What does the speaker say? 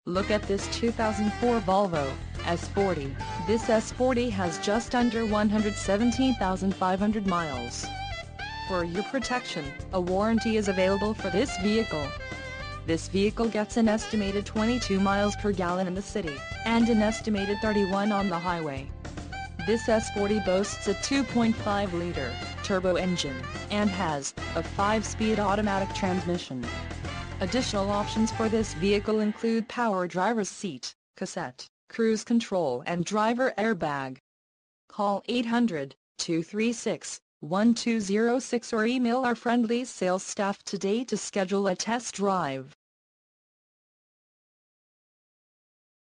Look at this 2004 Volvo S40. This S40 has just under 117,500 miles. For your protection, a warranty is available for this vehicle. This vehicle gets an estimated 22 miles per gallon in the city, and an estimated 31 on the highway. This S40 boasts a 2.5-liter turbo engine, and has a 5-speed automatic transmission. Additional options for this vehicle include power driver's seat, cassette, cruise control and driver airbag. Call 800-236-1206 or email our friendly sales staff today to schedule a test drive.